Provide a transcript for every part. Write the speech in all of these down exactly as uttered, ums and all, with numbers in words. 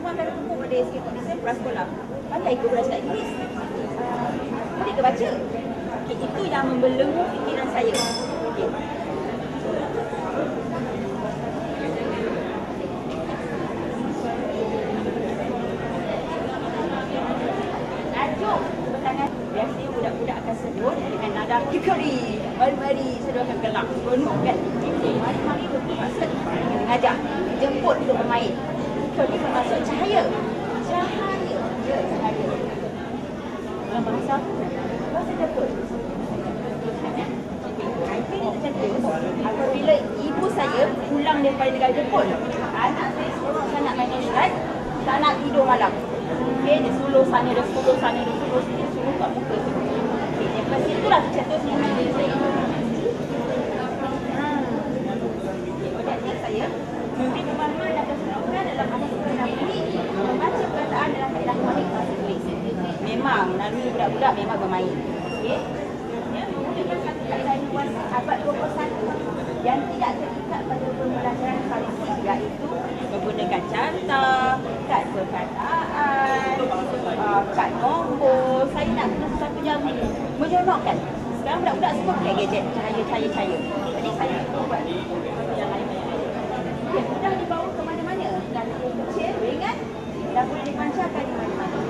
semua akan berkumpul pada S K Kondisen prasekolah. Pandai ke belajar Inggeris? Uh, boleh ke baca? Okay, itu yang membelenggu fikiran saya. Okay. Tajuk pertangan biasanya budak-budak akan sebut dengan nada hikari. Mari-mari, saya akan gelak. Seronok kan? Okay, mari-mari bermaksud mengajak, jemput untuk bermain. Hikari bermaksud cahaya. Cahaya. Ya, cahaya. Dalam bahasa apa? Bahasa Jepun. I think itu terjadi apabila ibu saya pulang daripada negara Jepun. Anak saya seorang sangat management, tak nak tidur malam. Okay, dia suluh sana, dia suluh sana, dia suluh sini, dia suluh kat muka tu. Okay, lepas itulah tercetusnya hati saya. Hmm. Okay, objektif saya memberi pemahaman dan keseluruhan dalam bahasa Nabi, membaca perkataan dalam kaedah kronik bahasa Inggeris. Memang melalui budak-budak memang bermain. Okey. Ya, menggunakan satu kaedah ilmuwan abad dua puluh satu yang tidak terikat pada pembelajaran tradisi, iaitu menggunakan carta, kad perkataan, uh, kad nombor. Saya nak guna sesuatu yang menyeronokkan. Sekarang budak-budak semua pakai gadget, cahaya-cahaya-cahaya. Jadi saya buat yang lain-lain. Dia mudah dibawa ke mana-mana dan kecil, ringan dan boleh dipancarkan di mana-mana.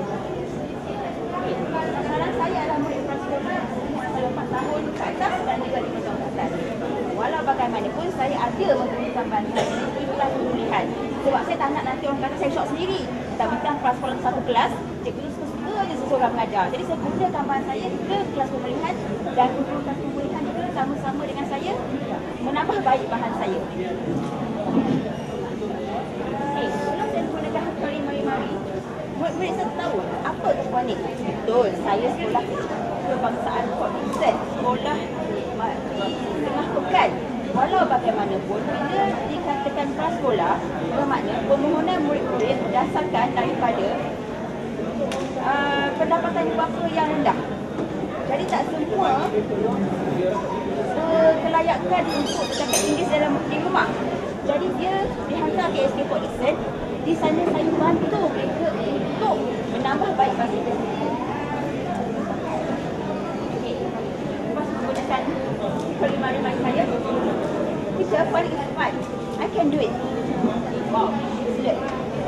Sasaran saya adalah murid prasekolah umur empat tahun ke atas dan juga lima tahun ke atas. Walau bagaimanapun saya ada menggunakan bantuan ikhlas pemulihan. Sebab saya tak nak nanti orang kata saya syok sendiri. Mentang-mentang prasekolah satu kelas, cikgu tu suka je seseorang mengajar. Jadi saya gunakan bahan saya ke kelas pemulihan dan guru kelas pemulihan juga sama-sama dengan saya menambah baik bahan saya. Okay, sebelum saya menggunakan hikari mari-mari, murid-murid saya tahu apa tu kronik. Betul, saya sekolah kebangsaan Kondisen, sekolah di tengah pekan. Walau bagaimanapun, bila dikatakan prasekolah, bermakna permohonan murid-murid berdasarkan daripada uh, pendapatan bapa yang rendah. Jadi tak semua berkelayakan untuk bercakap Inggeris dalam di rumah. Jadi dia dihantar ke S K Kondisen. Di sana saya bantu mereka untuk menambah baik bahasa Inggeris. Okey, lepas menggunakan kelima-lima saya, teacher paling cepat. I can do it. Wow, excellent.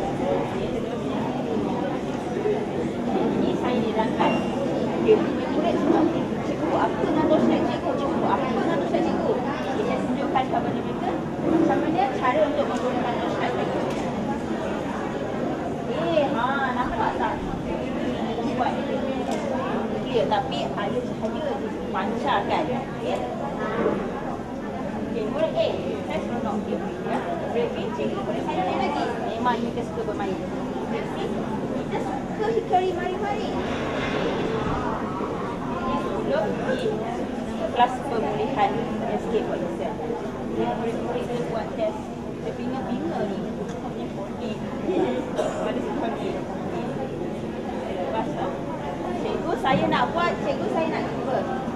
Ini saya dirangkai. Okay, murid semua. Cikgu apa nama slide cikgu? Cikgu apa nama slide cikgu? Okay, saya tunjukkan kepada mereka macam mana cara untuk menggunakan slide cikgu. Eh, ha, nampak tak? Buat clear tapi ada cahaya dipancarkan. Okey. Okey, murid A, saya seronok dia. Ya. Murid B, cikgu boleh saya lain lagi. Memang kita suka bermain. Murid C, kita suka hikari mari-mari. Sebelum di kelas pemulihan S K Kondisen. Murid-murid dia buat test. Dia binga-binga ni. Pada sekali. Bahasa. Cikgu saya nak buat, cikgu saya nak cuba.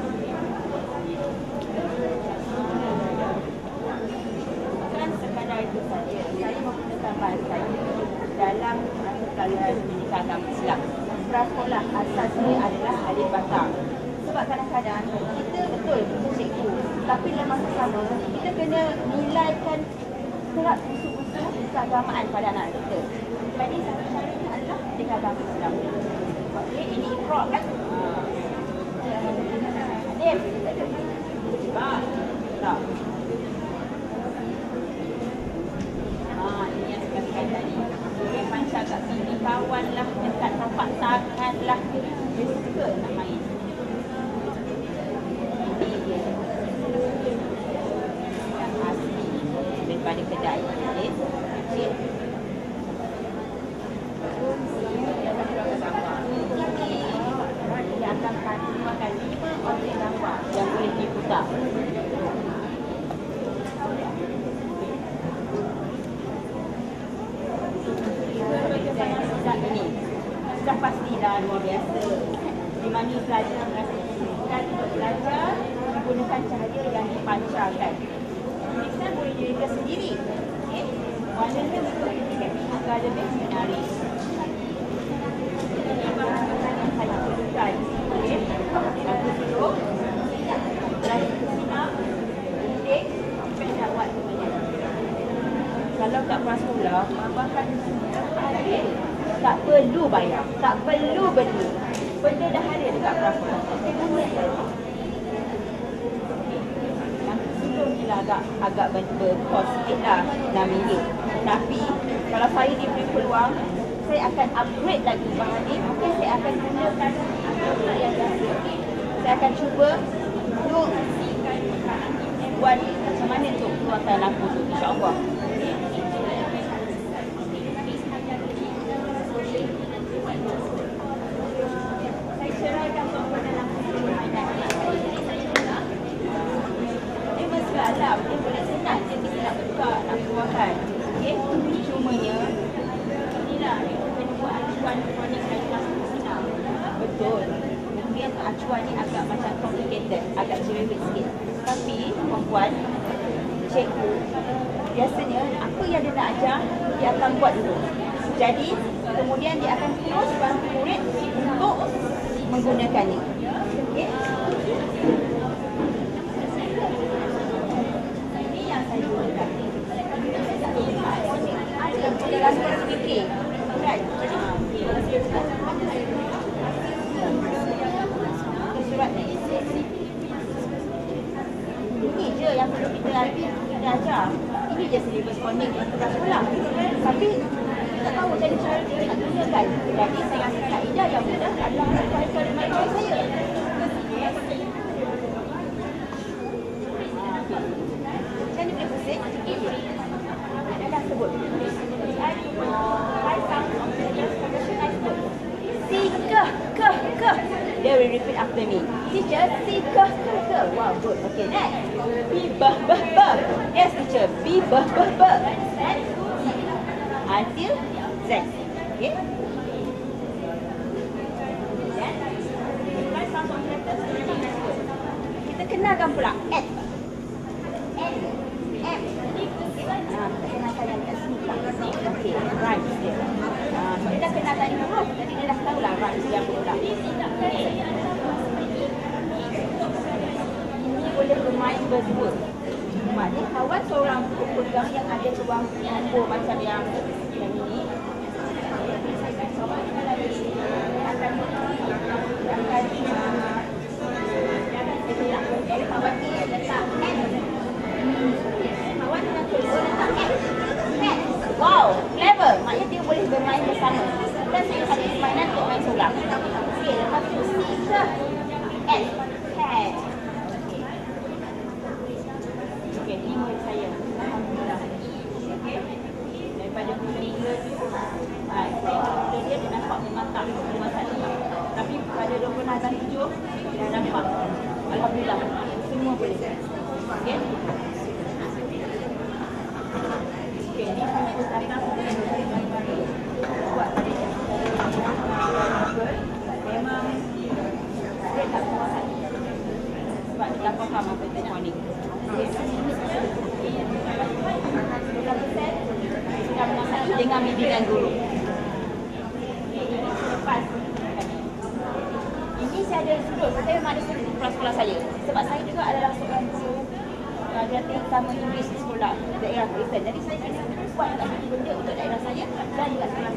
Bukan sekadar itu saja. Saya menggunakan bahan saya dalam mata pelajaran pendidikan agama Islam. Prasekolah asasnya adalah alif bata. Sebab kadang-kadang kita betul kita cikgu, tapi dalam masa sama kita kena nilaikan terap usul-usul keagamaan pada anak kita. Jadi satu caranya adalah dengan agama Islam. Okey, ini Iqra kan? Adib, tak ada. Cepat. Tak. Ah, ini yang saya katakan tadi. Boleh pancar kat sini kawan lah, dekat tapak tangan lah. Dia suka nak main. Ini dia. Yang asli daripada kedai. Okey. Kecil. Dia akan makan lima objek gambar yang boleh diputar. Sudah ini sudah pasti dah luar biasa. Di mana pelajar merasa kesulitan untuk belajar menggunakan cahaya yang dipancarkan. Kita boleh dirikan sendiri. Okay? Warnanya betul. Agak agar lebih menarik. Ini bahan-bahan yang saya perlukan. Okey. Aku duduk. Berani bersinar. Gunting. Sampai dapat semuanya. Kalau kat prasekolah, makan habis, tak perlu bayar. Tak perlu beli. Benda dah ada dekat prasekolah. Ni lah agak agak berkos sikit lah enam ringgit. Tapi kalau saya diberi peluang, saya akan upgrade lagi bahan ni. Mungkin saya akan gunakan produk yang biasa. Saya akan cuba untuk buat macam mana untuk keluarkan lampu tu, insya-Allah. Saya ceraikan komponen lampu tu. Alam, dia boleh senang je kita nak buka, nak keluarkan. Okey, cumanya inilah kita kena buat acuan kronik kain lampu sinar. Betul. Mungkin acuan ni agak macam complicated, agak cerewet sikit. Tapi perempuan, cikgu, biasanya apa yang dia nak ajar, dia akan buat dulu. Jadi, kemudian dia akan terus bantu murid untuk menggunakannya. Okey. Dalam sedikit kan? Surat ni ini je yang perlu kita kita ajar. Ini je silibus kronik untuk sekolah. Tapi tak tahu jadi cara kita nak gunakan. Jadi saya rasa kaedah yang mudah adalah saya reminder saya. Jadi boleh pusing. Ada dah sebut. Si ke ke ke. They will repeat after me. Teacher, si ke ke ke. Wow, good. Okay, next. Bi bah bah bah. Yes, teacher. Bi bah bah bah. Until Z. Okay. Kita kenalkan pula N. N. M. Ah, kita kenalkan yang kat sini pula. Okey, right dia. Ah, so kita kenalkan ni huruf. Jadi dia dah tahu lah right dia pula. Ini boleh bermain berdua. Maknanya kawan seorang pegang yang ada ruang nombor macam yang yang ini. Akan akan jadi kawan ni letak N. Kawan yang kedua letak N. N. Wow, clever. Maknanya dia boleh bermain bersama. Dan saya ada permainan untuk main seorang. Okey, lepas tu C ke N. Cat. Okey, ni murid saya. Alhamdulillah. Okey. Daripada guru tiga tu, ah, saya guru dia dia nampak memang tak memang tak lima. Tapi pada dua puluh enam dan tujuh dah nampak. Alhamdulillah. Semua boleh. Okey. Okey, ni saya datang buat tadi. Memang dia tak kuat. Sebab dia tak faham apa itu teknik. Sudah menasihati dengan bimbingan guru. Lepas ini saya ada sudut. Saya memang ada sudut di sekolah saya. Sebab saya juga adalah seorang guru graduate utama Inggeris di sekolah daerah Kristen. Jadi saya kena buat benda untuk daerah saya dan juga sekolah